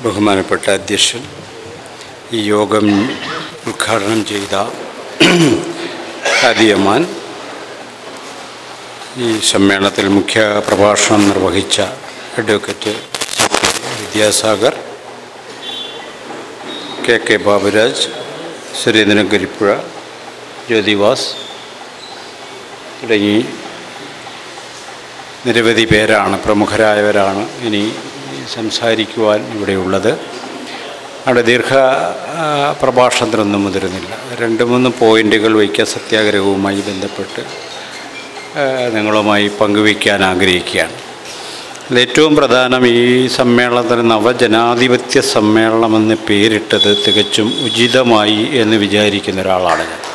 ബഹുമാനപ്പെട്ട അധ്യക്ഷൻ, ഈ യോഗം ഉദ്ഘാടനം ചെയ്ത ഹാദിയമാൻ, ഈ സമ്മേളനത്തിൽ മുഖ്യ പ്രഭാഷണം നിർവഹിച്ച അഡ്വക്കേറ്റ് വിദ്യാസാഗർ, കെ ബാബുരാജ്, സുരേന്ദ്രൻ കരിപ്പുഴ, ജ്യോതിവാസ് തുടങ്ങി നിരവധി പേരാണ്, പ്രമുഖരായവരാണ് ഇനി സംസാരിക്കുവാൻ ഇവിടെയുള്ളത്. അവിടെ ദീർഘ പ്രഭാഷണത്തിനൊന്നും മുതിരുന്നില്ല. 2-3 പോയിൻ്റുകൾ വൈക്കം സത്യാഗ്രഹവുമായി ബന്ധപ്പെട്ട് നിങ്ങളുമായി പങ്കുവയ്ക്കാൻ ആഗ്രഹിക്കുകയാണ്. ഏറ്റവും പ്രധാനം, ഈ സമ്മേളനത്തിന് നവജനാധിപത്യ സമ്മേളനമെന്ന് പേരിട്ടത് തികച്ചും ഉചിതമായി എന്ന് വിചാരിക്കുന്ന ഒരാളാണ് ഞാൻ.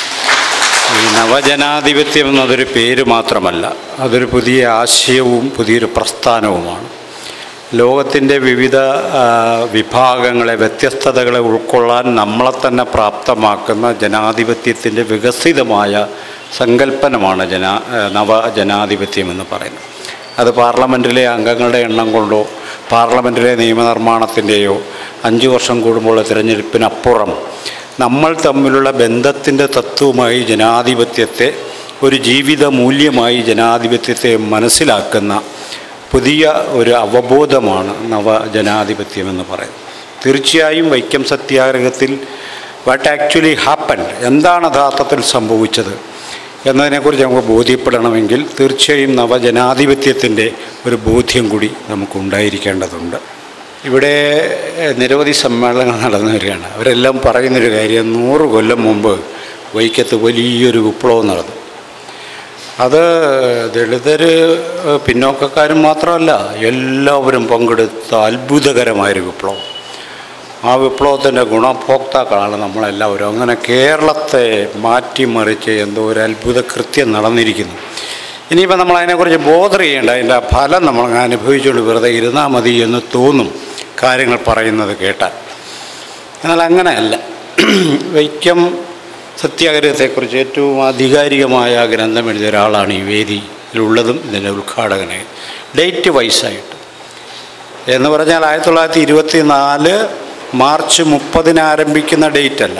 ഈ നവജനാധിപത്യം എന്നതൊരു പേര് മാത്രമല്ല, അതൊരു പുതിയ ആശയവും പുതിയൊരു പ്രസ്ഥാനവുമാണ്. ലോകത്തിൻ്റെ വിവിധ വിഭാഗങ്ങളെ, വ്യത്യസ്തതകളെ ഉൾക്കൊള്ളാൻ നമ്മളെ തന്നെ പ്രാപ്തമാക്കുന്ന ജനാധിപത്യത്തിൻ്റെ വികസിതമായ സങ്കല്പനമാണ് നവജനാധിപത്യം എന്ന് പറയുന്നത്. അത് പാർലമെൻറ്റിലെ അംഗങ്ങളുടെ എണ്ണം കൊണ്ടോ പാർലമെൻറ്റിലെ നിയമനിർമ്മാണത്തിൻ്റെയോ 5 വർഷം കൂടുമ്പോൾ തിരഞ്ഞെടുപ്പിനപ്പുറം നമ്മൾ തമ്മിലുള്ള ബന്ധത്തിൻ്റെ തത്വമായി ജനാധിപത്യത്തെ, ഒരു ജീവിത മൂല്യമായി ജനാധിപത്യത്തെ മനസ്സിലാക്കുന്ന പുതിയ ഒരു അവബോധമാണ് നവജനാധിപത്യമെന്ന് പറയുന്നത്. തീർച്ചയായും വൈക്കം സത്യാഗ്രഹത്തിൽ വാട്ട് ആക്ച്വലി ഹാപ്പൻഡ്, എന്താണ് യഥാർത്ഥത്തിൽ സംഭവിച്ചത് എന്നതിനെക്കുറിച്ച് നമുക്ക് ബോധ്യപ്പെടണമെങ്കിൽ തീർച്ചയായും നവജനാധിപത്യത്തിൻ്റെ ഒരു ബോധ്യം കൂടി നമുക്കുണ്ടായിരിക്കേണ്ടതുണ്ട്. ഇവിടെ നിരവധി സമ്മേളനങ്ങൾ നടന്നു വരികയാണ്. അവരെല്ലാം പറയുന്നൊരു കാര്യം, 100 കൊല്ലം മുമ്പ് വൈക്കത്ത് വലിയൊരു വിപ്ലവം നടന്നു. അത് ദളിതർ, പിന്നോക്കക്കാരും മാത്രമല്ല, എല്ലാവരും പങ്കെടുത്ത അത്ഭുതകരമായൊരു വിപ്ലവം. ആ വിപ്ലവത്തിൻ്റെ ഗുണഭോക്താക്കളാണ് നമ്മളെല്ലാവരും. അങ്ങനെ കേരളത്തെ മാറ്റിമറിച്ച് എന്തോ ഒരു അത്ഭുത കൃത്യം നടന്നിരിക്കുന്നു. ഇനിയിപ്പോൾ നമ്മൾ അതിനെക്കുറിച്ച് ബോധർ ചെയ്യേണ്ട, അതിൻ്റെ ഫലം നമ്മൾ അനുഭവിച്ചുകൊണ്ട് വെറുതെ ഇരുന്നാൽ മതി എന്ന് തോന്നും കാര്യങ്ങൾ പറയുന്നത് കേട്ടാൽ. എന്നാൽ അങ്ങനെയല്ല. വൈക്കം സത്യാഗ്രഹത്തെക്കുറിച്ച് ഏറ്റവും ആധികാരികമായ ഗ്രന്ഥം എഴുതിയ ഒരാളാണ് ഈ വേദിയിലുള്ളതും ഇതിൻ്റെ ഉദ്ഘാടകനായി. ഡേറ്റ് വൈസായിട്ട് എന്ന് പറഞ്ഞാൽ 1924 മാർച്ച് 30 ആരംഭിക്കുന്ന ഡേറ്റല്ല.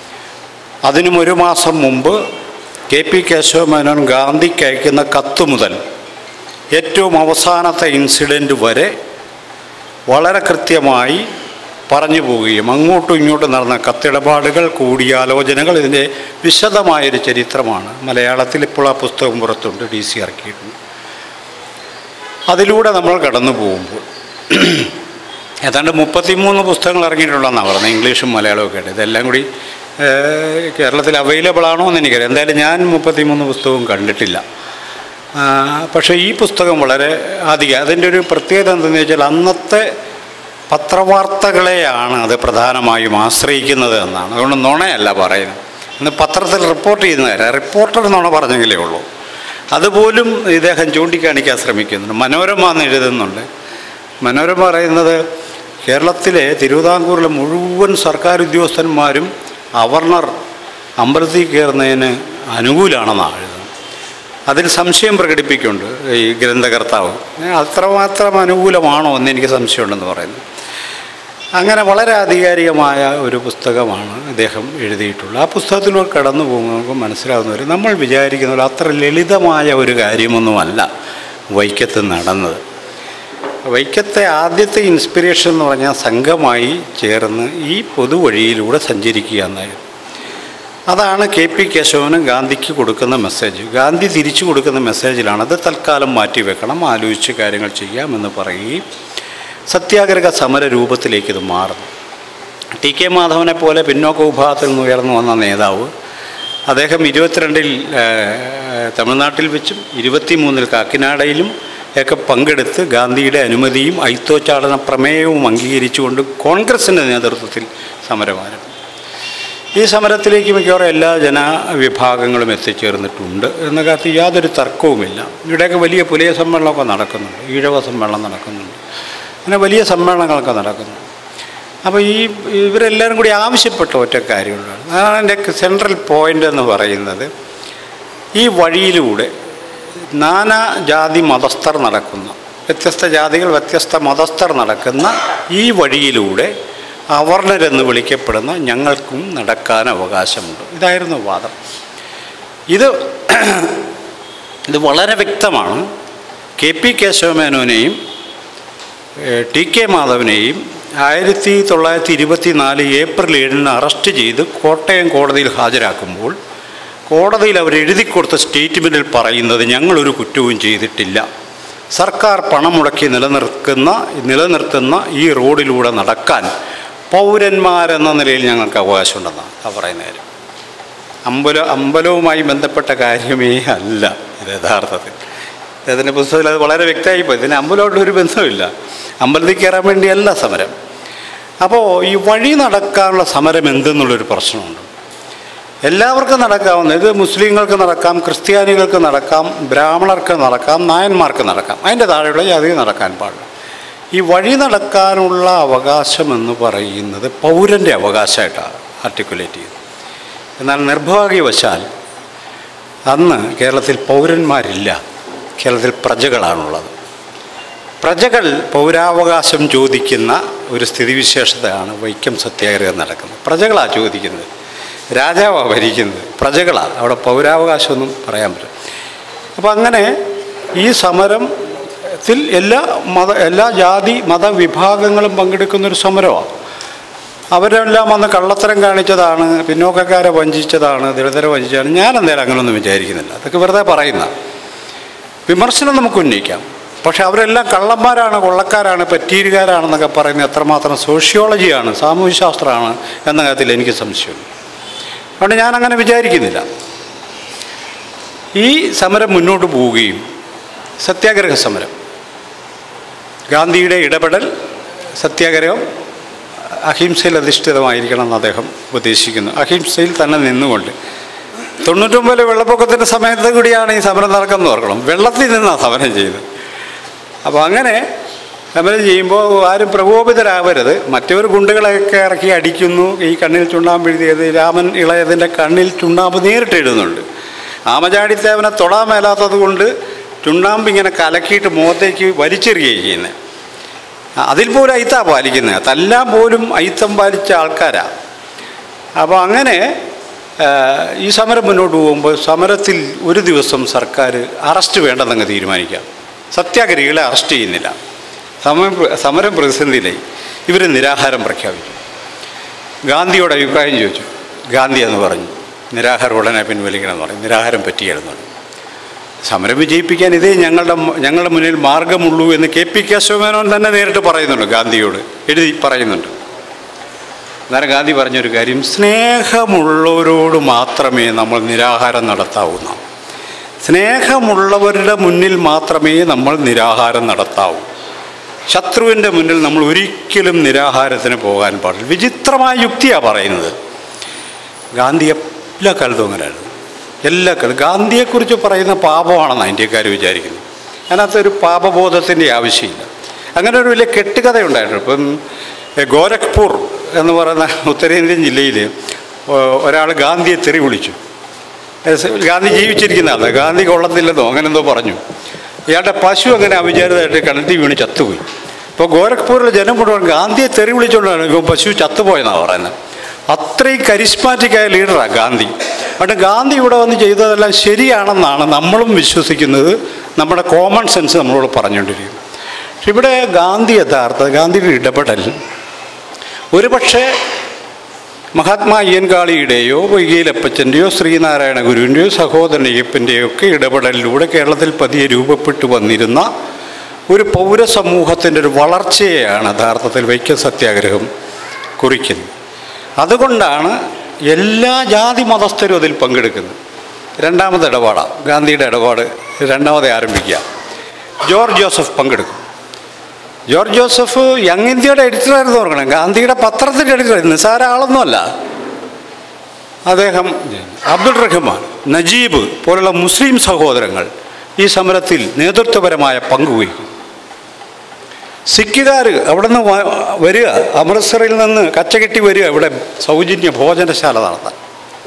അതിനും 1 മാസം മുമ്പ് KP കേശവമേനോൻ ഗാന്ധിക്ക് അയക്കുന്ന കത്ത് മുതൽ ഏറ്റവും അവസാനത്തെ ഇൻസിഡൻറ്റ് വരെ വളരെ കൃത്യമായി പറഞ്ഞു പോവുകയും അങ്ങോട്ടും ഇങ്ങോട്ടും നടന്ന കത്തിടപാടുകൾ, കൂടിയാലോചനകൾ, ഇതിൻ്റെ വിശദമായൊരു ചരിത്രമാണ്. മലയാളത്തിൽ ഇപ്പോൾ ആ പുസ്തകം പുറത്തുണ്ട്, DC ഇറക്കിയിട്ടുണ്ട്. അതിലൂടെ നമ്മൾ കടന്നു പോകുമ്പോൾ ഏതാണ്ട് 33 പുസ്തകങ്ങൾ ഇറങ്ങിയിട്ടുള്ളതെന്നാണ് പറയുന്നത്, ഇംഗ്ലീഷും മലയാളവും ഒക്കെ ആയിട്ട്. ഇതെല്ലാം കൂടി കേരളത്തിൽ അവൈലബിൾ ആണോ എന്ന് എനിക്കറിയാം. എന്തായാലും ഞാൻ 33 പുസ്തകവും കണ്ടിട്ടില്ല. പക്ഷേ ഈ പുസ്തകം വളരെ അതിൻ്റെ ഒരു പ്രത്യേകത എന്തെന്ന് വെച്ചാൽ, അന്നത്തെ പത്രവാർത്തകളെയാണ് അത് പ്രധാനമായും ആശ്രയിക്കുന്നത് എന്നാണ്. അതുകൊണ്ട് നുണയല്ല പറയുന്നത്. ഇന്ന് പത്രത്തിൽ റിപ്പോർട്ട് ചെയ്യുന്നവരെ റിപ്പോർട്ടർ നുണ പറഞ്ഞെങ്കിലേ ഉള്ളൂ. അതുപോലും ഇദ്ദേഹം ചൂണ്ടിക്കാണിക്കാൻ ശ്രമിക്കുന്നുണ്ട്. മനോരമ എന്ന് എഴുതുന്നുണ്ട്. മനോരമ പറയുന്നത് കേരളത്തിലെ തിരുവിതാംകൂറിലെ മുഴുവൻ സർക്കാർ ഉദ്യോഗസ്ഥന്മാരും അവർണർ അമ്പലത്തിൽ കയറുന്നതിന് അനുകൂലമാണെന്നാണ് എഴുതുന്നത്. അതിൽ സംശയം പ്രകടിപ്പിക്കുന്നുണ്ട് ഈ ഗ്രന്ഥകർത്താവ്. അത്രമാത്രം അനുകൂലമാണോ എന്ന് എനിക്ക് സംശയമുണ്ടെന്ന് പറയുന്നു. അങ്ങനെ വളരെ ആധികാരികമായ ഒരു പുസ്തകമാണ് ഇദ്ദേഹം എഴുതിയിട്ടുള്ളത്. ആ പുസ്തകത്തിലൂടെ കടന്നു പോകുമ്പോൾ നമുക്ക് മനസ്സിലാവുന്നവർ, നമ്മൾ വിചാരിക്കുന്ന പോലെ അത്ര ലളിതമായ ഒരു കാര്യമൊന്നുമല്ല വൈക്കത്ത് നടന്നത്. വൈക്കത്തെ ആദ്യത്തെ ഇൻസ്പിറേഷൻ എന്ന് പറഞ്ഞാൽ സംഘമായി ചേർന്ന് ഈ പൊതുവഴിയിലൂടെ സഞ്ചരിക്കുക എന്നായിരുന്നു. അതാണ് KP കേശവന് ഗാന്ധിക്ക് കൊടുക്കുന്ന മെസ്സേജ്. ഗാന്ധി തിരിച്ചു കൊടുക്കുന്ന മെസ്സേജിലാണ് അത് തൽക്കാലം മാറ്റിവെക്കണം, ആലോചിച്ച് കാര്യങ്ങൾ ചെയ്യാമെന്ന് പറയുകയും സത്യാഗ്രഹ സമര രൂപത്തിലേക്ക് ഇത് മാറുന്നു. TK മാധവനെ പോലെ പിന്നോക്ക വിഭാഗത്തിൽ നിന്ന് ഉയർന്നു വന്ന നേതാവ്, അദ്ദേഹം 22-ൽ തമിഴ്നാട്ടിൽ വെച്ചും 23-ൽ കാക്കിനാടയിലും ഒക്കെ പങ്കെടുത്ത് ഗാന്ധിയുടെ അനുമതിയും ഐത്തോച്ചാടന പ്രമേയവും അംഗീകരിച്ചുകൊണ്ട് കോൺഗ്രസിൻ്റെ നേതൃത്വത്തിൽ സമരം ആരംഭിച്ചു. ഈ സമരത്തിലേക്ക് മിക്കവാറും എല്ലാ ജനവിഭാഗങ്ങളും എത്തിച്ചേർന്നിട്ടുണ്ട് എന്ന കാര്യത്തിൽ യാതൊരു തർക്കവുമില്ല. ഇവിടെയൊക്കെ വലിയ പുലിയ സമ്മേളനമൊക്കെ നടക്കുന്നുണ്ട്, ഈഴവ സമ്മേളനം നടക്കുന്നുണ്ട്, അങ്ങനെ വലിയ സമ്മേളനങ്ങളൊക്കെ നടക്കുന്നുണ്ട്. അപ്പോൾ ഇവരെല്ലാവരും കൂടി ആവശ്യപ്പെട്ട ഒറ്റ കാര്യമുള്ളതാണ്. അതാണ് എൻ്റെ സെൻട്രൽ പോയിൻ്റ് എന്ന് പറയുന്നത്. ഈ വഴിയിലൂടെ നാനാ ജാതി മതസ്ഥർ നടക്കുന്ന വ്യത്യസ്ത ജാതികൾ, വ്യത്യസ്ത മതസ്ഥർ നടക്കുന്ന ഈ വഴിയിലൂടെ അവർണരെന്ന് വിളിക്കപ്പെടുന്ന ഞങ്ങൾക്കും നടക്കാൻ അവകാശമുണ്ട്. ഇതായിരുന്നു വാദം. ഇത് വളരെ വ്യക്തമാണ്. KP കേശവമേനോനെയും TK മാധവനെയും 1924 ഏപ്രിൽ 7 അറസ്റ്റ് ചെയ്ത് കോട്ടയം കോടതിയിൽ ഹാജരാക്കുമ്പോൾ കോടതിയിൽ അവർ എഴുതി കൊടുത്ത സ്റ്റേറ്റ്മെൻറ്റിൽ പറയുന്നത് ഞങ്ങളൊരു കുറ്റവും ചെയ്തിട്ടില്ല, സർക്കാർ പണം മുടക്കി നിലനിർത്തുന്ന ഈ റോഡിലൂടെ നടക്കാൻ പൗരന്മാരെന്ന നിലയിൽ ഞങ്ങൾക്ക് അവകാശമുണ്ടെന്നാണ് പറയുന്ന കാര്യം. അമ്പലവുമായി ബന്ധപ്പെട്ട കാര്യമേ അല്ല ഇത് യഥാർത്ഥത്തിൽ. അതിൻ്റെ പുസ്തകത്തിൽ അത് വളരെ വ്യക്തമായിപ്പോയി. ഇതിന് അമ്പലമായിട്ടൊരു ബന്ധമില്ല. അമ്പലത്തിൽ കയറാൻ വേണ്ടിയല്ല സമരം. അപ്പോൾ ഈ വഴി നടക്കാനുള്ള സമരം എന്തെന്നുള്ളൊരു പ്രശ്നമുണ്ട്. എല്ലാവർക്കും നടക്കാവുന്ന, ഇത് മുസ്ലിങ്ങൾക്ക് നടക്കാം, ക്രിസ്ത്യാനികൾക്ക് നടക്കാം, ബ്രാഹ്മണർക്ക് നടക്കാം, നായന്മാർക്ക് നടക്കാം, അതിൻ്റെ താഴെയുള്ള ജാതിക്ക് നടക്കാൻ പാടില്ല. ഈ വഴി നടക്കാനുള്ള അവകാശമെന്ന് പറയുന്നത് പൗരൻ്റെ അവകാശമായിട്ടാണ് ആർട്ടിക്കുലേറ്റ് ചെയ്യുന്നത്. എന്നാൽ നിർഭാഗ്യവശാൽ അന്ന് കേരളത്തിൽ പൗരന്മാരില്ല, കേരളത്തിൽ പ്രജകളാണുള്ളത്. പ്രജകൾ പൗരാവകാശം ചോദിക്കുന്ന ഒരു സ്ഥിതിവിശേഷതയാണ് വൈക്കം സത്യാഗ്രഹം നടക്കുന്നത്. പ്രജകളാണ് ചോദിക്കുന്നത്, രാജാവാണ് ഭരിക്കുന്നത്, പ്രജകളാണ്. അവിടെ പൗരാവകാശമൊന്നും പറയാൻ പറ്റും. അപ്പോൾ അങ്ങനെ ഈ സമരത്തിൽ എല്ലാ ജാതി മതവിഭാഗങ്ങളും പങ്കെടുക്കുന്നൊരു സമരമാണ്. അവരെല്ലാം വന്ന് കള്ളത്തരം കാണിച്ചതാണ്, പിന്നോക്കക്കാരെ വഞ്ചിച്ചതാണ്, ദളിതരെ വഞ്ചിച്ചതാണ്. ഞാൻ എന്തായാലും അങ്ങനെയൊന്നും വിചാരിക്കുന്നില്ല. അതൊക്കെ വെറുതെ പറയുന്ന വിമർശനം നമുക്ക് ഉന്നയിക്കാം. പക്ഷെ അവരെല്ലാം കള്ളന്മാരാണ്, കൊള്ളക്കാരാണ്, പറ്റീരുകാരാണെന്നൊക്കെ പറയുന്നത് എത്രമാത്രം സോഷ്യോളജിയാണ്, സാമൂഹ്യശാസ്ത്രമാണ് എന്ന കാര്യത്തിൽ എനിക്ക് സംശയമുണ്ട്. അതുകൊണ്ട് ഞാനങ്ങനെ വിചാരിക്കുന്നില്ല. ഈ സമരം മുന്നോട്ട് പോവുകയും സത്യാഗ്രഹ സമരം, ഗാന്ധിയുടെ ഇടപെടൽ, സത്യാഗ്രഹം അഹിംസയിൽ അധിഷ്ഠിതമായിരിക്കണം എന്ന് അദ്ദേഹം ഉപദേശിക്കുന്നു. അഹിംസയിൽ തന്നെ നിന്നുകൊണ്ട് 99 വെള്ളപ്പൊക്കത്തിൻ്റെ സമയത്ത് കൂടിയാണ് ഈ സമരം നടക്കുന്നത് ഓർക്കണം. വെള്ളത്തിൽ നിന്നാണ് സമരം ചെയ്തത്. അപ്പോൾ അങ്ങനെ സമരം ചെയ്യുമ്പോൾ ആരും പ്രകോപിതരാവരുത്. മറ്റൊരു ഗുണ്ടുകളൊക്കെ ഇറക്കി അടിക്കുന്നു. ഈ കണ്ണിൽ ചുണ്ണാമ്പ് എഴുതിയത് രാമൻ ഇളയതിൻ്റെ കണ്ണിൽ ചുണ്ണാമ്പ് നേരിട്ട് എഴുതുന്നുണ്ട്. ആമചാടിത്തേവനെ തൊടാൻ മേലാത്തത് കൊണ്ട് ചുണ്ണാമ്പ് ഇങ്ങനെ കലക്കിയിട്ട് മുഖത്തേക്ക് വലിച്ചെറിയുകയാണ് ചെയ്യുന്നത്. അതിൽ പോലും അയിത്താണ് പാലിക്കുന്നത്. അതെല്ലാം പോലും അയിത്തം പാലിച്ച ആൾക്കാരാണ്. അപ്പോൾ അങ്ങനെ ഈ സമരം മുന്നോട്ട് പോകുമ്പോൾ സമരത്തിൽ ഒരു ദിവസം സർക്കാർ അറസ്റ്റ് വേണ്ടെന്നങ്ങ് തീരുമാനിക്കാം. സത്യാഗ്രഹികളെ അറസ്റ്റ് ചെയ്യുന്നില്ല. സമരം പ്രതിസന്ധിയിലായി. ഇവർ നിരാഹാരം പ്രഖ്യാപിച്ചു. ഗാന്ധിയോട് അഭിപ്രായം ചോദിച്ചു. ഗാന്ധി എന്ന് പറഞ്ഞു നിരാഹാരം ഉടനെ പിൻവലിക്കണമെന്ന് പറയും. നിരാഹാരം പറ്റിയായിരുന്നു. സമരം വിജയിപ്പിക്കാൻ ഇതേ ഞങ്ങളുടെ മുന്നിൽ മാർഗമുള്ളൂ എന്ന് KP കേശവമേനോൻ തന്നെ നേരിട്ട് പറയുന്നുണ്ട്. ഗാന്ധിയോട് എഴുതി പറയുന്നുണ്ട്. അന്നേരം ഗാന്ധി പറഞ്ഞൊരു കാര്യം, സ്നേഹമുള്ളവരോട് മാത്രമേ നമ്മൾ നിരാഹാരം നടത്താവുന്ന, സ്നേഹമുള്ളവരുടെ മുന്നിൽ മാത്രമേ നമ്മൾ നിരാഹാരം നടത്താവൂ. ശത്രുവിൻ്റെ മുന്നിൽ നമ്മൾ ഒരിക്കലും നിരാഹാരത്തിന് പോകാൻ പാടില്ല. വിചിത്രമായ യുക്തിയാണ് പറയുന്നത്. ഗാന്ധി എല്ലാ കാലത്തും അങ്ങനെയായിരുന്നു. എല്ലാ കാലം ഗാന്ധിയെക്കുറിച്ച് പറയുന്ന പാപമാണെന്നാണ് ഇന്ത്യക്കാർ വിചാരിക്കുന്നത്. അതിനകത്തൊരു പാപബോധത്തിൻ്റെ ആവശ്യമില്ല. അങ്ങനെ ഒരു വലിയ കെട്ടുകഥയുണ്ടായിരുന്നു. ഇപ്പം ഗോരഖ്പൂർ എന്ന് പറയുന്ന ഉത്തരേന്ത്യൻ ജില്ലയിൽ ഒരാൾ ഗാന്ധിയെ തെറി വിളിച്ചു. ഗാന്ധി ജീവിച്ചിരിക്കുന്ന ആളാണ്. ഗാന്ധി കൊള്ളത്തില്ലെന്നോ അങ്ങനെന്തോ പറഞ്ഞു. ഇയാളുടെ പശു അങ്ങനെ അവിചാരിതമായിട്ട് കിണറ്റിൽ വീണ് ചത്തുപോയി. ഇപ്പോൾ ഗോരഖ്പൂരിലെ ജനം മുഴുവൻ ഗാന്ധിയെ തെറി വിളിച്ചുകൊണ്ടാണ് ഇപ്പോൾ പശു ചത്തുപോയെന്നാണ് പറയുന്നത്. അത്രയും കരിസ്മാറ്റിക്കായ ലീഡറാണ് ഗാന്ധി. അതുകൊണ്ട് ഗാന്ധി ഇവിടെ വന്ന് ചെയ്തതെല്ലാം ശരിയാണെന്നാണ് നമ്മളും വിശ്വസിക്കുന്നത്. നമ്മുടെ കോമൺ സെൻസ് നമ്മളോട് പറഞ്ഞുകൊണ്ടിരിക്കും. പക്ഷെ ഇവിടെ ഗാന്ധിയുടെ ഇടപെടൽ ഒരുപക്ഷെ മഹാത്മാ അയ്യൻകാളിയുടെയോ വൈകീലപ്പച്ചൻ്റെയോ ശ്രീനാരായണ ഗുരുവിൻ്റെയോ സഹോദരൻ അയ്യപ്പൻ്റെയോ ഒക്കെ ഇടപെടലിലൂടെ കേരളത്തിൽ പതിയെ രൂപപ്പെട്ടു വന്നിരുന്ന ഒരു പൗരസമൂഹത്തിൻ്റെ ഒരു വളർച്ചയെയാണ് യഥാർത്ഥത്തിൽ വൈക്കം സത്യാഗ്രഹം കുറിക്കുന്നത്. അതുകൊണ്ടാണ് എല്ലാ ജാതി മതസ്ഥരും അതിൽ പങ്കെടുക്കുന്നത്. രണ്ടാമത്തെ ഇടപാടാണ് ഗാന്ധിയുടെ ഇടപാട്. രണ്ടാമത് ആരംഭിക്കുക. ജോർജ് ജോസഫ് പങ്കെടുക്കും. ജോർജ് ജോസഫ് യങ് ഇന്ത്യയുടെ എഡിറ്ററായിരുന്നു ഓർക്കണം. ഗാന്ധിയുടെ പത്രത്തിൻ്റെ എഡിറ്റർ, നിസ്സാര ആളൊന്നുമല്ല അദ്ദേഹം. അബ്ദുൾ റഹ്മാൻ, നജീബ് പോലുള്ള മുസ്ലിം സഹോദരങ്ങൾ ഈ സമരത്തിൽ നേതൃത്വപരമായ പങ്കുവഹിക്കും. സിഖുകാർ അവിടെ നിന്ന് വരിക, അമൃത്സറിൽ നിന്ന് കച്ചകെട്ടി വരിക ഇവിടെ സൗജന്യ ഭോജനശാല നടത്താൻ.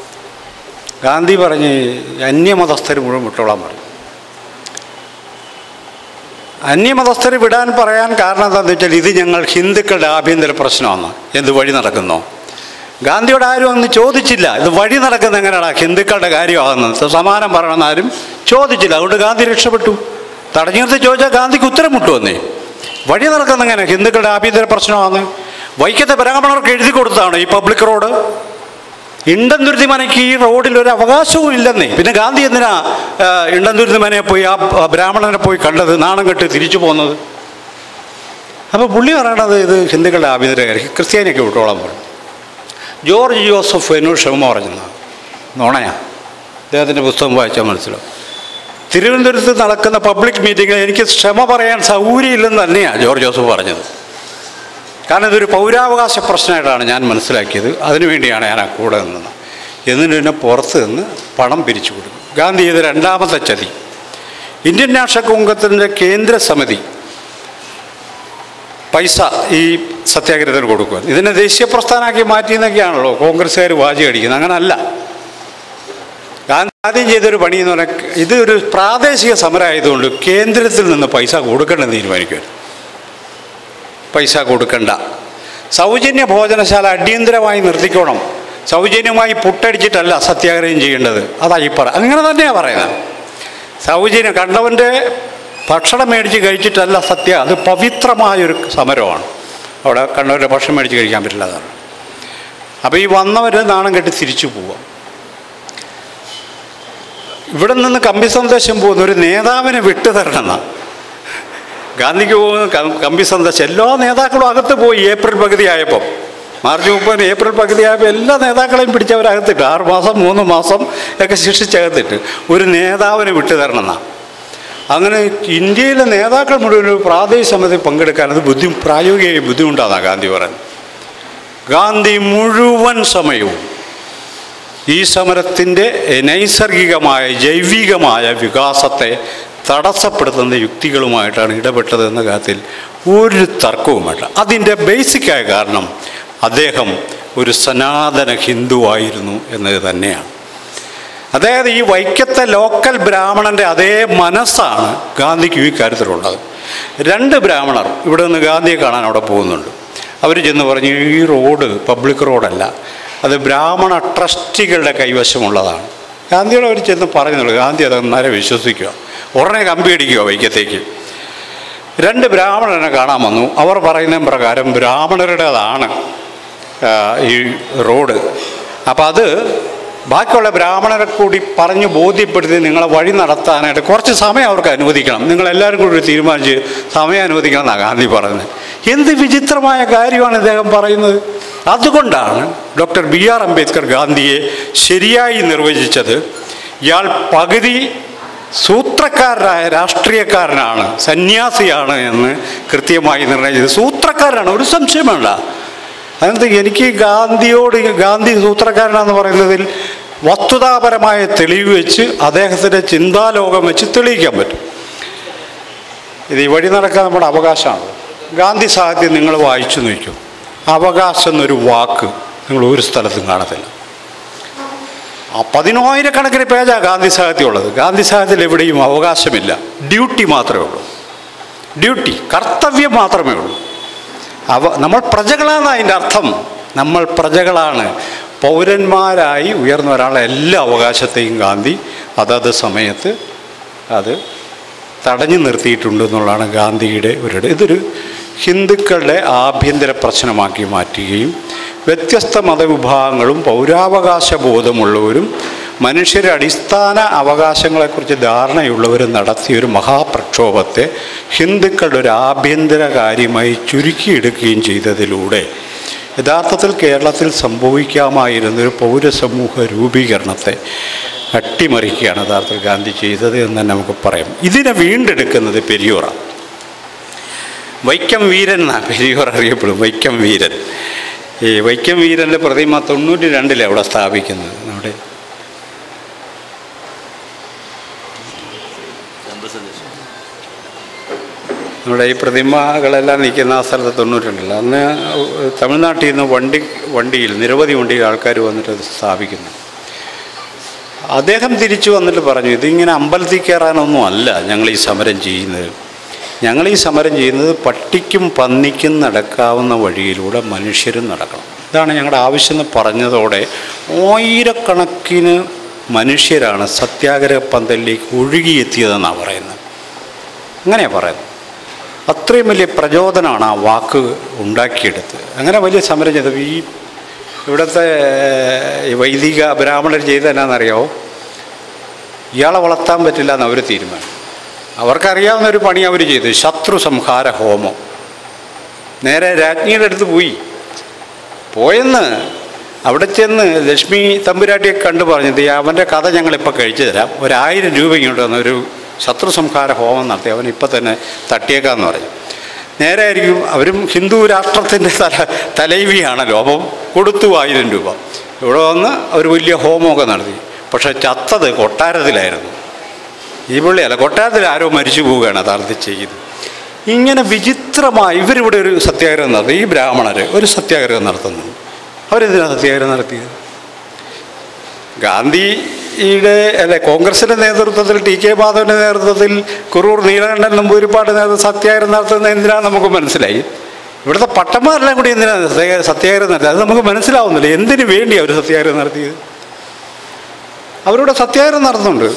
ഗാന്ധി പറഞ്ഞ് അന്യമതസ്ഥർ മുഴുവൻ വിട്ടോളാൻ പറഞ്ഞു. അന്യമതസ്ഥർ വിടാൻ പറയാൻ കാരണം എന്താണെന്ന് വെച്ചാൽ ഇത് ഞങ്ങൾ ഹിന്ദുക്കളുടെ ആഭ്യന്തര പ്രശ്നമാണ്, എന്ത് വഴി നടക്കുന്നോ. ഗാന്ധിയോട് ആരും അന്ന് ചോദിച്ചില്ല ഇത് വഴി നടക്കുന്നത് എങ്ങനെയാണ് ഹിന്ദുക്കളുടെ കാര്യമാകുന്നത്, സമാനം പറയണമെന്നാരും ചോദിച്ചില്ല. അതുകൊണ്ട് ഗാന്ധി രക്ഷപ്പെട്ടു. തടഞ്ഞു നിർത്തി ചോദിച്ചാൽ ഗാന്ധിക്ക് ഉത്തരം മുട്ടുവന്നേ. വഴി നടക്കുന്നത് എങ്ങനെ ഹിന്ദുക്കളുടെ ആഭ്യന്തര പ്രശ്നമാണ്. വൈക്കത്തെ ബ്രാഹ്മണർക്ക് എഴുതി കൊടുത്താണ് ഈ പബ്ലിക് റോഡ്. ഇണ്ടന്തുരുത്തി മനയ്ക്ക് ഈ റോഡിൽ ഒരു അവകാശവും ഇല്ലെന്നേ. പിന്നെ ഗാന്ധി എന്തിനാ ഇണ്ടന്തുരുത്തി മനയെ പോയി ആ ബ്രാഹ്മണനെ പോയി കണ്ടത്, നാണം കെട്ട് തിരിച്ചു പോകുന്നത്? അപ്പോൾ പുള്ളി പറയണത് ഇത് ഹിന്ദുക്കളുടെ ആഭ്യന്തര കാര്യം, ക്രിസ്ത്യാനിയൊക്കെ വിട്ടോളാൻ പറഞ്ഞു. ജോർജ് ജോസഫ് എന്നോട് ക്ഷമ പറഞ്ഞതാണ്, നോണയാണ്. അദ്ദേഹത്തിൻ്റെ പുസ്തകം വായിച്ചാൽ മനസ്സിലാവും. തിരുവനന്തപുരത്ത് നടക്കുന്ന പബ്ലിക് മീറ്റിങ്ങിൽ എനിക്ക് ക്ഷമ പറയാൻ സൗകര്യമില്ലെന്ന് തന്നെയാണ് ജോർജ് ജോസഫ് പറഞ്ഞത്. കാരണം ഇതൊരു പൗരാവകാശ പ്രശ്നമായിട്ടാണ് ഞാൻ മനസ്സിലാക്കിയത്. അതിനുവേണ്ടിയാണ് ഞാൻ ആ കൂടെ നിന്നത്. എന്നിട്ട് പിന്നെ പുറത്ത് നിന്ന് പണം പിരിച്ചു കൊടുക്കും. ഗാന്ധി ചെയ്ത രണ്ടാമത്തെ ചതി, ഇന്ത്യൻ നാഷണൽ കോൺഗ്രസിൻ്റെ കേന്ദ്ര സമിതി പൈസ ഈ സത്യാഗ്രഹത്തിന് കൊടുക്കുക. ഇതിനെ ദേശീയ പ്രസ്ഥാനമാക്കി മാറ്റിയെന്നൊക്കെയാണല്ലോ കോൺഗ്രസ്സുകാർ വാചകം അടിക്കുന്നത്. അങ്ങനല്ല. ഗാന്ധി ആദ്യം ചെയ്തൊരു പണി എന്ന് പറഞ്ഞാൽ ഇതൊരു പ്രാദേശിക സമരമായതുകൊണ്ട് കേന്ദ്രത്തിൽ നിന്ന് പൈസ കൊടുക്കേണ്ടെന്ന് തീരുമാനിക്കുമായിരുന്നു. പൈസ കൊടുക്കണ്ട, സൗജന്യ ഭോജനശാല അടിയന്തരമായി നിർത്തിക്കോണം, സൗജന്യമായി പുട്ടടിച്ചിട്ടല്ല സത്യാഗ്രഹം ചെയ്യേണ്ടത്. അതായി അങ്ങനെ തന്നെയാണ് പറയുന്നത്. സൗജന്യം കണ്ടവൻ്റെ ഭക്ഷണം മേടിച്ച് കഴിച്ചിട്ടല്ല അത് പവിത്രമായൊരു സമരമാണ്. അവിടെ കണ്ടവരുടെ ഭക്ഷണം മേടിച്ച് കഴിക്കാൻ പറ്റില്ല അതാണ്. അപ്പോൾ ഈ വന്നവർ നാണം കെട്ടി തിരിച്ചു പോവാം. ഇവിടെ നിന്ന് കമ്പി സന്ദേശം പോകുന്ന ഒരു നേതാവിനെ വിട്ടു തരണമെന്നാണ് ഗാന്ധിക്ക് പോകുന്ന കമ്പി സന്ദേശം. എല്ലാ നേതാക്കളും അകത്ത് പോയി. ഏപ്രിൽ പകുതിയായപ്പം, മാർച്ച് 30 ഏപ്രിൽ പകുതിയായപ്പോൾ എല്ലാ നേതാക്കളെയും പിടിച്ചവരകത്തിട്ട് 6 മാസം 3 മാസം ഒക്കെ ശിക്ഷിച്ചകത്തിട്ട് ഒരു നേതാവിനെ വിട്ടു തരണമെന്നാണ്. അങ്ങനെ ഇന്ത്യയിലെ നേതാക്കൾ മുഴുവൻ ഒരു പ്രാദേശിക സമിതി പങ്കെടുക്കാൻ അത് പ്രായോഗിക ബുദ്ധിമുട്ടാണ് ഗാന്ധി പറയുന്നത്. ഗാന്ധി മുഴുവൻ സമയവും ഈ സമരത്തിൻ്റെ നൈസർഗികമായ ജൈവികമായ വികാസത്തെ തടസ്സപ്പെടുത്തുന്ന യുക്തികളുമായിട്ടാണ് ഇടപെട്ടത് എന്ന കാര്യത്തിൽ ഒരു തർക്കവുമല്ല. അതിൻ്റെ ബേസിക്കായ കാരണം അദ്ദേഹം ഒരു സനാതന ഹിന്ദുവായിരുന്നു എന്നത് തന്നെയാണ്. അതായത് ഈ വൈക്കത്തെ ലോക്കൽ ബ്രാഹ്മണൻ്റെ അതേ മനസ്സാണ് ഗാന്ധിക്ക് ഈ കാര്യത്തിലുള്ളത്. 2 ബ്രാഹ്മണർ ഇവിടെ നിന്ന് ഗാന്ധിയെ കാണാൻ അവിടെ പോകുന്നുണ്ട്. അവർ ചെന്ന് പറഞ്ഞു ഈ റോഡ് പബ്ലിക് റോഡല്ല, അത് ബ്രാഹ്മണ ട്രസ്റ്റികളുടെ കൈവശമുള്ളതാണ്. ഗാന്ധിയോട് അവർ ചെന്ന് പറയുന്നുള്ളൂ. ഗാന്ധി അത് അന്നേരം വിശ്വസിക്കുക, ഉടനെ കമ്പി അടിക്കുക വൈക്കത്തേക്ക്. 2 ബ്രാഹ്മണനെ കാണാൻ വന്നു. അവർ പറയുന്ന പ്രകാരം ബ്രാഹ്മണരുടേതാണ് ഈ റോഡ്. അപ്പം അത് ബാക്കിയുള്ള ബ്രാഹ്മണരെ കൂടി പറഞ്ഞ് ബോധ്യപ്പെടുത്തി നിങ്ങളെ വഴി നടത്താനായിട്ട് കുറച്ച് സമയം അവർക്ക് അനുവദിക്കണം, നിങ്ങളെല്ലാവരും കൂടി തീരുമാനിച്ച് സമയം അനുവദിക്കണം എന്നാണ് ഗാന്ധി പറയുന്നത്. എന്ത് വിചിത്രമായ കാര്യമാണ് ഇദ്ദേഹം പറയുന്നത്. അതുകൊണ്ടാണ് ഡോക്ടർ BR അംബേദ്കർ ഗാന്ധിയെ ശരിയായി നിർവചിച്ചത്. ഇയാൾ പകുതി സൂത്രക്കാരനായ രാഷ്ട്രീയക്കാരനാണ്, സന്യാസിയാണ് എന്ന് കൃത്യമായി നിർണയിച്ചത്. സൂത്രക്കാരനാണ്, ഒരു സംശയം വേണ്ട. അതിനകത്ത് എനിക്ക് ഗാന്ധി സൂത്രക്കാരനാണെന്ന് പറയുന്നതിൽ വസ്തുതാപരമായ തെളിവ് വെച്ച് അദ്ദേഹത്തിൻ്റെ ചിന്താലോകം വെച്ച് തെളിയിക്കാൻ പറ്റും. ഇത് ഈ വഴി നടക്കാൻ നമ്മുടെ അവകാശമാണ്. ഗാന്ധി സാഹിത്യം നിങ്ങൾ വായിച്ചു നോക്കും, അവകാശം എന്നൊരു വാക്ക് നിങ്ങൾ ഒരു സ്ഥലത്തും കാണത്തില്ല. 10,000-കണക്കിന് പേജാണ് ഗാന്ധി സാഹിത്യം ഉള്ളത്. ഗാന്ധി സാഹിത്യത്തിൽ എവിടെയും അവകാശമില്ല, ഡ്യൂട്ടി മാത്രമേ ഉള്ളൂ. ഡ്യൂട്ടി, കർത്തവ്യം മാത്രമേ ഉള്ളൂ. നമ്മൾ പ്രജകളാണ് അതിൻ്റെ അർത്ഥം. നമ്മൾ പ്രജകളാണ്, പൗരന്മാരായി ഉയർന്നു വരാനുള്ള എല്ലാ അവകാശത്തെയും ഗാന്ധി അതത് സമയത്ത് അത് തടഞ്ഞു നിർത്തിയിട്ടുണ്ട് എന്നുള്ളതാണ് ഗാന്ധിയുടെ ഇതൊരു ഹിന്ദുക്കളുടെ ആഭ്യന്തര പ്രശ്നമാക്കി മാറ്റുകയും വ്യത്യസ്ത മതവിഭാഗങ്ങളും പൗരാവകാശ ബോധമുള്ളവരും മനുഷ്യരുടെ അടിസ്ഥാന അവകാശങ്ങളെക്കുറിച്ച് ധാരണയുള്ളവരും നടത്തിയൊരു മഹാപ്രക്ഷോഭത്തെ ഹിന്ദുക്കളുടെ ഒരു ആഭ്യന്തര കാര്യമായി ചുരുക്കിയെടുക്കുകയും ചെയ്തതിലൂടെ യഥാർത്ഥത്തിൽ കേരളത്തിൽ സംഭവിക്കാമായിരുന്നൊരു പൗരസമൂഹ രൂപീകരണത്തെ അട്ടിമറിക്കുകയാണ് യഥാർത്ഥത്തിൽ ഗാന്ധി ചെയ്തത് എന്ന് തന്നെ നമുക്ക് പറയാം. ഇതിനെ വീണ്ടെടുക്കുന്നത് പെരിയോറാണ്. വൈക്കം വീരൻ എന്നാണ് പെരിയോർ അറിയപ്പെടും. വൈക്കം വീരൻ, ഈ വൈക്കം വീരൻ്റെ പ്രതിമ 92 അവിടെ സ്ഥാപിക്കുന്നത്. നമ്മുടെ ഈ പ്രതിമകളെല്ലാം നിൽക്കുന്ന ആ സ്ഥലത്ത് 92 അന്ന് തമിഴ്നാട്ടിൽ നിന്ന് വണ്ടിയിൽ നിരവധി വണ്ടിയിൽ ആൾക്കാർ വന്നിട്ട് അത് സ്ഥാപിക്കുന്നു. അദ്ദേഹം തിരിച്ചു വന്നിട്ട് പറഞ്ഞു, ഇതിങ്ങനെ അമ്പലത്തിൽ കയറാനൊന്നും അല്ല ഞങ്ങൾ ഈ സമരം ചെയ്യുന്നത്, ഞങ്ങൾ ഈ സമരം ചെയ്യുന്നത് പട്ടിക്കും പന്നിക്കും നടക്കാവുന്ന വഴിയിലൂടെ മനുഷ്യരും നടക്കണം. ഇതാണ് ഞങ്ങളുടെ ആവശ്യം എന്ന് പറഞ്ഞതോടെ ആയിരക്കണക്കിന് മനുഷ്യരാണ് സത്യാഗ്രഹ പന്തലിലേക്ക് ഒഴുകിയെത്തിയതെന്നാണ് പറയുന്നത്. അങ്ങനെയാണ് പറയുന്നത്. അത്രയും വലിയ പ്രചോദനമാണ് ആ വാക്ക് ഉണ്ടാക്കിയെടുത്ത്. അങ്ങനെ വലിയ സമരം ചെയ്തത് ഈ ഇവിടുത്തെ വൈദിക ബ്രാഹ്മണർ ചെയ്തതെന്നാണെന്നറിയാമോ? ഇയാളെ വളർത്താൻ പറ്റില്ല എന്ന് അവർ തീരുമാനം. അവർക്കറിയാവുന്നൊരു പണി അവർ ചെയ്തു, ശത്രു സംഹാര ഹോമം. നേരെ രാജ്ഞിയുടെ അടുത്ത് പോയെന്ന് അവിടെ ചെന്ന് ലക്ഷ്മി തമ്പുരാട്ടിയെ കണ്ടു പറഞ്ഞത്, അവൻ്റെ കഥ ഞങ്ങളിപ്പോൾ കഴിച്ചു തരാം, 1000 രൂപ ഇങ്ങോട്ട് വന്ന ഒരു ശത്രു സംഹാര ഹോമം നടത്തി, അവൻ ഇപ്പം തന്നെ തട്ടിയേക്കാന്ന് പറഞ്ഞു. നേരെ ആയിരിക്കും, അവരും ഹിന്ദു രാഷ്ട്രത്തിൻ്റെ തലൈവിയാണല്ലോ, അപ്പം കൊടുത്തു 1000 രൂപ. ഇവിടെ വന്ന് അവർ വലിയ ഹോമമൊക്കെ നടത്തി. പക്ഷേ ചത്തത് കൊട്ടാരത്തിലായിരുന്നു. ഈ പുള്ളിയല്ല, കൊട്ടാരത്തിൽ ആരോ മരിച്ചു പോവുകയാണ് യഥാർത്ഥത്തിൽ ചെയ്യുന്നത്. ഇങ്ങനെ വിചിത്രമായി ഇവരിവിടെ ഒരു സത്യാഗ്രഹം നടത്തി. ഈ ബ്രാഹ്മണർ ഒരു സത്യാഗ്രഹം നടത്തുന്നു. അവരെന്തിനാണ് സത്യാഗ്രഹം നടത്തിയത്? ഗാന്ധിയുടെ കോൺഗ്രസിൻ്റെ നേതൃത്വത്തിൽ, ടി കെ മാധവൻ്റെ നേതൃത്വത്തിൽ, കുറൂർ നീലകണ്ഠൻ നമ്പൂതിരിപ്പാട് നേതൃത്വം സത്യാഗ്രഹം നടത്തുന്നത് എന്തിനാണെന്ന് നമുക്ക് മനസ്സിലായി. ഇവിടുത്തെ പട്ടന്മാരെല്ലാം കൂടി എന്തിനാണ് സത്യാഗ്രഹം നടത്തിയത്? അത് നമുക്ക് മനസ്സിലാവുന്നില്ല. എന്തിനു വേണ്ടിയാണ് അവർ സത്യാഗ്രഹം നടത്തിയത്? അവരുടെ സത്യാഗ്രഹം നടത്തുന്നുണ്ട്.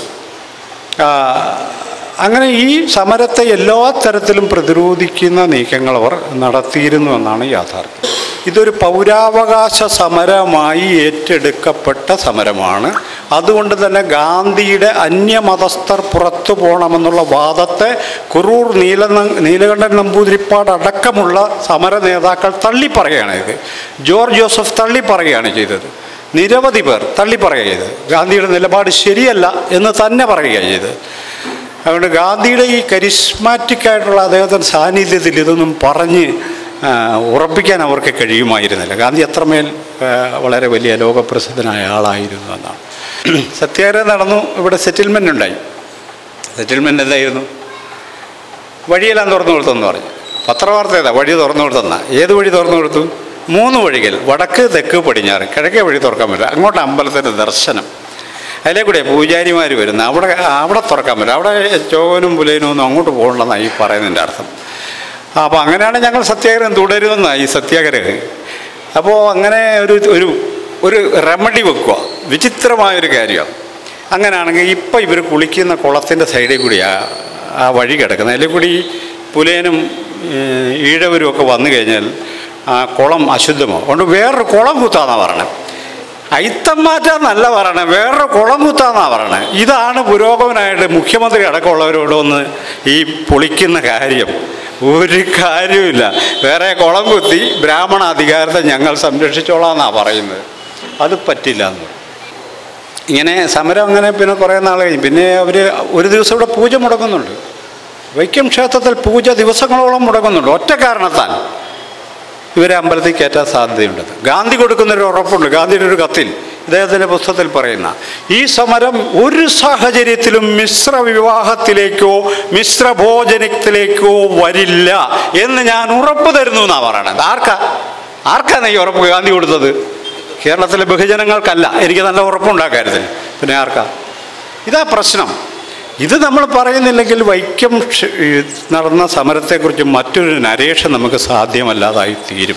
അങ്ങനെ ഈ സമരത്തെ എല്ലാ തരത്തിലും പ്രതിരോധിക്കുന്ന നീക്കങ്ങൾ അവർ നടത്തിയിരുന്നു എന്നാണ് യാഥാർത്ഥ്യം. ഇതൊരു പൗരാവകാശ സമരമായി ഏറ്റെടുക്കപ്പെട്ട സമരമാണ്. അതുകൊണ്ട് തന്നെ ഗാന്ധിയുടെ അന്യമതസ്ഥർ പുറത്തു പോകണമെന്നുള്ള വാദത്തെ കുറൂർ നീലകണ്ഠൻ നമ്പൂതിരിപ്പാട് അടക്കമുള്ള സമര നേതാക്കൾ തള്ളിപ്പറയുകയാണ് ചെയ്തത്. ജോർജ് ജോസഫ് തള്ളിപ്പറയുകയാണ് ചെയ്തത്. നിരവധി പേർ തള്ളിപ്പറയുക ചെയ്തത്. ഗാന്ധിയുടെ നിലപാട് ശരിയല്ല എന്ന് തന്നെ പറയുക ചെയ്തത്. അതുകൊണ്ട് ഗാന്ധിയുടെ ഈ കരിസ്മാറ്റിക്കായിട്ടുള്ള അദ്ദേഹത്തിൻ്റെ സാന്നിധ്യത്തിൽ ഇതൊന്നും പറഞ്ഞ് ഉറപ്പിക്കാൻ അവർക്ക് കഴിയുമായിരുന്നില്ല. ഗാന്ധി അത്രമേൽ വളരെ വലിയ ലോകപ്രസിദ്ധനായ ആളായിരുന്നു എന്നാണ്. സത്യാഗ്രഹം നടന്നു. ഇവിടെ സെറ്റിൽമെൻ്റ് ഉണ്ടായി. സെറ്റിൽമെൻ്റ് എന്തായിരുന്നു? വഴിയെല്ലാം തുറന്നു കൊടുത്തെന്ന് പറഞ്ഞു. പത്രവാർത്ത ഏതാ? വഴി തുറന്നു കൊടുത്തെന്ന. ഏത് വഴി തുറന്നു കൊടുത്തു? 3 വഴികൾ, വടക്ക്, തെക്ക്, പടിഞ്ഞാറ്. കിഴക്കേ വഴി തുറക്കാൻ പറ്റില്ല. അങ്ങോട്ട് അമ്പലത്തിൻ്റെ ദർശനം, അതിലെ കൂടെ പൂജാരിമാർ വരുന്നത്. അവിടെ തുറക്കാൻ പറ്റില്ല. അവിടെ ചോവനും പുലയനും ഒന്നും അങ്ങോട്ട് പോകണമെന്നാണ് ഈ പറയുന്നതിൻ്റെ അർത്ഥം. അപ്പോൾ അങ്ങനെയാണ് ഞങ്ങൾ സത്യാഗ്രഹം തുടരുമെന്നാണ് ഈ സത്യാഗ്രഹം. അപ്പോൾ അങ്ങനെ ഒരു റെമഡി വെക്കുക. വിചിത്രമായൊരു കാര്യമാണ്. അങ്ങനെയാണെങ്കിൽ ഇപ്പം ഇവർ കുളിക്കുന്ന കുളത്തിൻ്റെ സൈഡിൽ കൂടി ആ വഴി കിടക്കുന്നത്. അതിൽ കൂടി പുലയനും ഈഴവരും ഒക്കെ വന്നു കഴിഞ്ഞാൽ ആ കുളം അശുദ്ധമാവും. അതുകൊണ്ട് വേറൊരു കുളം കുത്താന്നാണ് പറയണത്. അയിത്തം മാറ്റാന്നല്ല പറയണേ, വേറൊരു കുളം കുത്താന്നാണ് പറയണേ. ഇതാണ് പുരോഗമനായിട്ട് മുഖ്യമന്ത്രി അടക്കമുള്ളവരോട് ഒന്ന് ഈ പൊളിക്കുന്ന കാര്യം. ഒരു കാര്യമില്ല. വേറെ കുളം കുത്തി ബ്രാഹ്മണ അധികാരത്തെ ഞങ്ങൾ സംരക്ഷിച്ചോളാം എന്നാണ് പറയുന്നത്. അത് പറ്റില്ല എന്ന്. ഇങ്ങനെ സമരം അങ്ങനെ പിന്നെ കുറേ നാൾ കഴിഞ്ഞ് പിന്നെ അവർ ഒരു ദിവസം ഇവിടെ പൂജ മുടക്കുന്നുണ്ട്. വൈക്കം ക്ഷേത്രത്തിൽ പൂജ ദിവസങ്ങളോളം മുടക്കുന്നുണ്ട്. ഒറ്റ കാരണത്താൽ ഇവരെ അമ്പലത്തിൽ കയറ്റാൻ സാധ്യതയുണ്ട്. ഗാന്ധി കൊടുക്കുന്നൊരു ഉറപ്പുണ്ട്. ഗാന്ധിയുടെ ഒരു കത്തിൽ ഇദ്ദേഹത്തിൻ്റെ പുസ്തകത്തിൽ പറയുന്ന ഈ സമരം ഒരു സാഹചര്യത്തിലും മിശ്ര വിവാഹത്തിലേക്കോ മിശ്ര ഭോജനത്തിലേക്കോ വരില്ല എന്ന് ഞാൻ ഉറപ്പ് തരുന്നു എന്നാണ് പറയണത്. ആർക്കാണ് ഈ ഉറപ്പ് ഗാന്ധി കൊടുത്തത്? കേരളത്തിലെ ബഹുജനങ്ങൾക്കല്ല. എനിക്ക് നല്ല ഉറപ്പുണ്ടാകും കാര്യത്തിൽ. പിന്നെ ആർക്കാ? ഇതാ പ്രശ്നം. ഇത് നമ്മൾ പറയുന്നില്ലെങ്കിൽ വൈക്കം നടന്ന സമരത്തെക്കുറിച്ച് മറ്റൊരു നരേഷൻ നമുക്ക് സാധ്യമല്ലാതായി തീരും.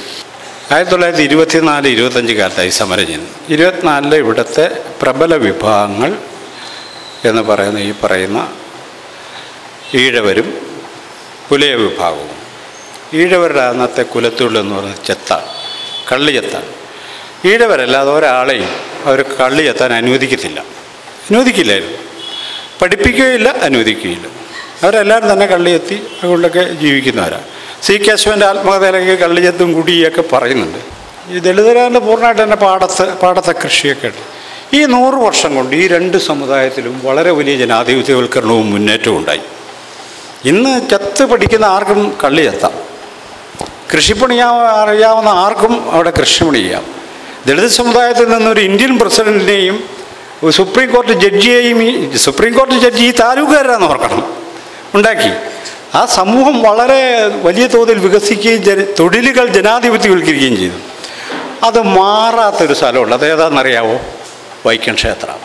1924-25 കാലത്തായി സമരം ചെയ്യുന്നത്. 24 ഇവിടുത്തെ പ്രബല വിഭാഗങ്ങൾ എന്ന് പറയുന്ന ഈഴവരും പുലയ വിഭാഗവും. ഈഴവരുടെ അന്നത്തെ കുലത്തുള്ളൂ എന്ന് പറയുന്നത് ചെത്താണ്, കള്ളി ചെത്താണ്. ഈഴവരല്ലാതെ ഒരാളെയും അവർ കള്ളി ചെത്താൻ അനുവദിക്കില്ലായിരുന്നു. പഠിപ്പിക്കുകയില്ല, അനുവദിക്കുകയില്ല. അവരെല്ലാവരും തന്നെ കള്ളിയെത്തി അതുകൊണ്ടൊക്കെ ജീവിക്കുന്നവരാണ്. സി കേശവൻ്റെ ആത്മകഥയിലൊക്കെ കള്ളിയത്തും കുടിയൊക്കെ പറയുന്നുണ്ട്. ഈ ദളിതരാൻ്റെ പൂർണ്ണമായിട്ട് തന്നെ പാടത്തെ കൃഷിയൊക്കെ ഉണ്ട്. ഈ 100 വർഷം കൊണ്ട് ഈ 2 സമുദായത്തിലും വളരെ വലിയ ജനാധിപത്യവൽക്കരണവും മുന്നേറ്റവും ഉണ്ടായി. ഇന്ന് ചെത്ത് പഠിക്കുന്ന ആർക്കും കള്ളി ചെത്താം. കൃഷിപ്പണി അറിയാവുന്ന ആർക്കും അവിടെ കൃഷിപ്പണി ചെയ്യാം. ദളിത് സമുദായത്തിൽ നിന്നൊരു ഇന്ത്യൻ പ്രസിഡൻറ്റിനെയും സുപ്രീം കോടതി ജഡ്ജി ഈ താലൂക്കുകാരാന്ന് ഓർക്കണം ഉണ്ടാക്കി. ആ സമൂഹം വളരെ വലിയ തോതിൽ വികസിക്കുകയും തൊഴിലുകൾ ജനാധിപത്യവൽക്കരിക്കുകയും ചെയ്തു. അത് മാറാത്തൊരു സ്ഥലമുണ്ട്. അതേതാണെന്നറിയാവോ? വൈക്കം ക്ഷേത്രം.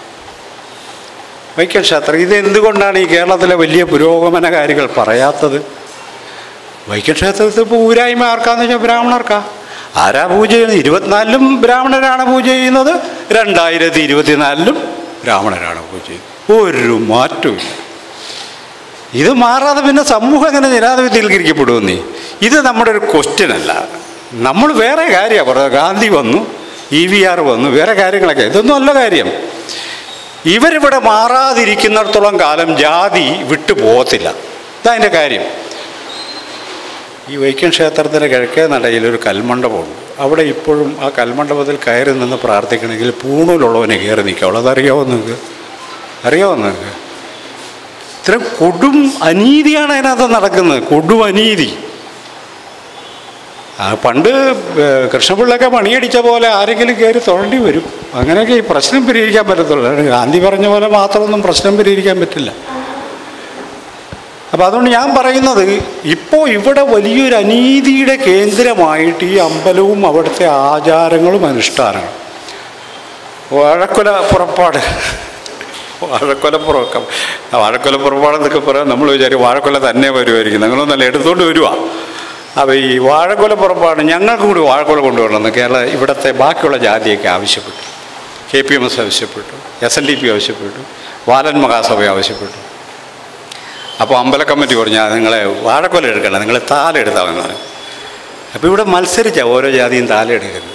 ഇത് എന്തുകൊണ്ടാണ് ഈ കേരളത്തിലെ വലിയ പുരോഗമനകാരികൾ പറയാത്തത്? വൈക്കം ക്ഷേത്രത്തിൽ ഇപ്പോൾ ഊരായ്മ ആർക്കാന്ന് വെച്ചാൽ ബ്രാഹ്മണർക്കാ. ആരാ പൂജ ചെയ്യുന്നത്? 24-ലും ബ്രാഹ്മണരാണ് പൂജ ചെയ്യുന്നത്, 2024-ലും ബ്രാഹ്മണരാണ് പൂജ ചെയ്യുന്നത്. ഒരു മാറ്റവും. ഇത് മാറാതെ പിന്നെ സമൂഹം എങ്ങനെ ജനാധിപത്യവൽക്കരിക്കപ്പെടുമെന്നേ? ഇത് നമ്മുടെ ഒരു ക്വസ്റ്റ്യൻ അല്ല. നമ്മൾ വേറെ കാര്യമാണ് പറഞ്ഞത്. ഗാന്ധി വന്നു, EVR വന്നു, വേറെ കാര്യങ്ങളൊക്കെ. ഇതൊന്നും അല്ല കാര്യം. ഇവരിവിടെ മാറാതിരിക്കുന്നിടത്തോളം കാലം ജാതി വിട്ടു പോകത്തില്ല. ഇതതിൻ്റെ കാര്യം. ഈ വൈക്കം ക്ഷേത്രത്തിൻ്റെ കിഴക്കേ നടയിൽ ഒരു കൽമണ്ഡപമുണ്ട്. അവിടെ ഇപ്പോഴും ആ കൽമണ്ഡപത്തിൽ കയറി നിന്ന് പ്രാർത്ഥിക്കണമെങ്കിൽ പൂണൂലുള്ളവനെ കയറി നിൽക്കാവുള്ളൂ. അതറിയാവോ നിങ്ങൾക്ക്? അറിയാവോ നിങ്ങൾക്ക്? ഇത്രയും കൊടും അനീതിയാണ് അതിനകത്ത് നടക്കുന്നത്. കൊടും അനീതി. പണ്ട് കൃഷ്ണപിള്ളയൊക്കെ പണിയടിച്ച പോലെ ആരെങ്കിലും കയറി തൊഴേണ്ടി വരും. അങ്ങനെയൊക്കെ ഈ പ്രശ്നം പരിഹരിക്കാൻ പറ്റത്തുള്ളൂ. ഗാന്ധി പറഞ്ഞ പോലെ മാത്രമൊന്നും പ്രശ്നം പരിഹരിക്കാൻ പറ്റില്ല. അപ്പം അതുകൊണ്ട് ഞാൻ പറയുന്നത്, ഇപ്പോൾ ഇവിടെ വലിയൊരു അനീതിയുടെ കേന്ദ്രമായിട്ട് ഈ അമ്പലവും അവിടുത്തെ ആചാരങ്ങളും അനുഷ്ഠാനങ്ങളും. വാഴക്കൊല പുറപ്പാട്, വാഴക്കൊല പുറപ്പാടെന്നൊക്കെ പറയാം. നമ്മൾ വിചാരിക്കും വാഴക്കൊല തന്നെ വരുമായിരിക്കും. നിങ്ങളൊന്നല്ല എടുത്തുകൊണ്ട് വരുവാ. അപ്പോൾ ഈ വാഴക്കൊല പുറപ്പാട് ഞങ്ങൾക്ക് കൂടി വാഴക്കൊല കൊണ്ടുവരണമെന്ന് ഇവിടുത്തെ ബാക്കിയുള്ള ജാതിയൊക്കെ ആവശ്യപ്പെട്ടു. KPMS ആവശ്യപ്പെട്ടു, SNDP ആവശ്യപ്പെട്ടു, ബാലൻ മഹാസഭ ആവശ്യപ്പെട്ടു. അപ്പോൾ അമ്പല കമ്മിറ്റി പറഞ്ഞാൽ നിങ്ങളെ വാഴക്കൊല എടുക്കണ്ട, നിങ്ങൾ താലെടുത്താൽ മതി. അപ്പോൾ ഇവിടെ മത്സരിച്ച ഓരോ ജാതിയും താലെടുക്കുന്നത്.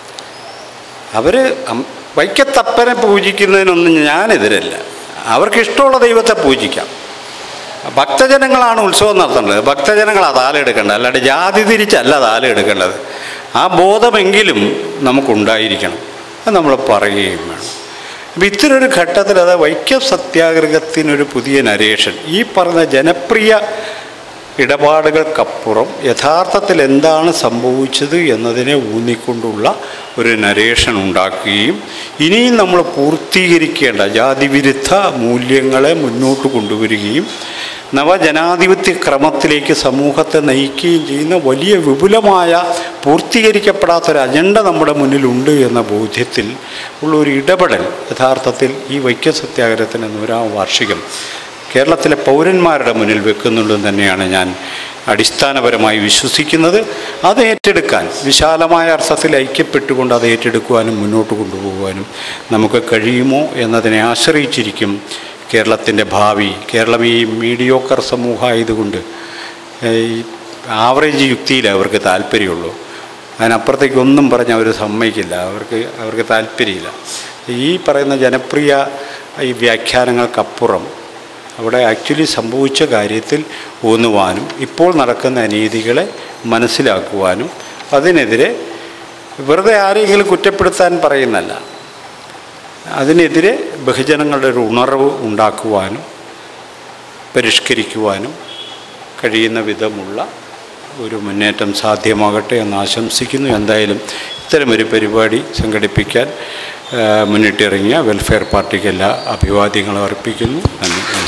അവർ വൈക്കത്തപ്പനെ പൂജിക്കുന്നതിനൊന്നും ഞാനെതിരല്ല. അവർക്കിഷ്ടമുള്ള ദൈവത്തെ പൂജിക്കാം. ഭക്തജനങ്ങളാണ് ഉത്സവം നടത്തേണ്ടത്. ഭക്തജനങ്ങളാണ് താലെടുക്കേണ്ടത്, അല്ലാണ്ട് ജാതി തിരിച്ചല്ല താലെടുക്കേണ്ടത്. ആ ബോധമെങ്കിലും നമുക്കുണ്ടായിരിക്കണം. അത് നമ്മൾ പറയുകയും വേണം. അപ്പം ഇത്തരൊരു ഘട്ടത്തിൽ അത് വൈക്കം സത്യാഗ്രഹത്തിനൊരു പുതിയ നരേഷൻ, ഈ പറഞ്ഞ ജനപ്രിയ ഇടപാടുകൾക്കപ്പുറം യഥാർത്ഥത്തിൽ എന്താണ് സംഭവിച്ചത് എന്നതിനെ ഊന്നിക്കൊണ്ടുള്ള ഒരു നരേഷൻ ഉണ്ടാക്കുകയും ഇനിയും നമ്മൾ പൂർത്തീകരിക്കേണ്ട ജാതിവിരുദ്ധ മൂല്യങ്ങളെ മുന്നോട്ട് കൊണ്ടുവരികയും നവജനാധിപത്യ ക്രമത്തിലേക്ക് സമൂഹത്തെ നയിക്കുകയും ചെയ്യുന്ന വലിയ വിപുലമായ പൂർത്തീകരിക്കപ്പെടാത്തൊരു അജണ്ട നമ്മുടെ മുന്നിലുണ്ട് എന്ന ബോധ്യത്തിൽ ഉള്ളൊരു ഇടപെടൽ യഥാർത്ഥത്തിൽ ഈ വൈക്കം സത്യാഗ്രഹത്തിൻ്റെ 100ാം വാർഷികം കേരളത്തിലെ പൗരന്മാരുടെ മുന്നിൽ വെക്കുന്നുണ്ടെന്ന് തന്നെയാണ് ഞാൻ അടിസ്ഥാനപരമായി വിശ്വസിക്കുന്നത്. അത് ഏറ്റെടുക്കാൻ, വിശാലമായ അർത്ഥത്തിൽ ഐക്യപ്പെട്ടുകൊണ്ട് അത് ഏറ്റെടുക്കുവാനും മുന്നോട്ട് കൊണ്ടുപോകുവാനും നമുക്ക് കഴിയുമോ എന്നതിനെ ആശ്രയിച്ചിരിക്കും കേരളത്തിൻ്റെ ഭാവി. കേരളം ഈ മീഡിയോക്കർ സമൂഹമായതുകൊണ്ട് ഈ ആവറേജ് യുക്തിയിൽ അവർക്ക് താല്പര്യമുള്ളൂ. അതിനപ്പുറത്തേക്കൊന്നും പറഞ്ഞ് അവർ സമ്മതിക്കില്ല. അവർക്ക് താല്പര്യമില്ല. ഈ പറയുന്ന ജനപ്രിയ ഈ വ്യാഖ്യാനങ്ങൾക്കപ്പുറം അവിടെ ആക്ച്വലി സംഭവിച്ച കാര്യത്തിൽ ഊന്നുവാനും ഇപ്പോൾ നടക്കുന്ന അനീതികളെ മനസ്സിലാക്കുവാനും അതിനെതിരെ വെറുതെ ആരെങ്കിലും കുറ്റപ്പെടുത്താൻ പറയുന്നല്ല, അതിനെതിരെ ബഹുജനങ്ങളുടെ ഒരു ഉണർവ് ഉണ്ടാക്കുവാനും പരിഷ്കരിക്കുവാനും കഴിയുന്ന വിധമുള്ള ഒരു മുന്നേറ്റം സാധ്യമാകട്ടെ എന്ന് ആശംസിക്കുന്നു. എന്തായാലും ഇത്തരമൊരു പരിപാടി സംഘടിപ്പിക്കാൻ മുന്നിട്ടിറങ്ങിയ വെൽഫെയർ പാർട്ടിക്ക് എല്ലാ അഭിവാദ്യങ്ങളും അർപ്പിക്കുന്നു. നന്ദി.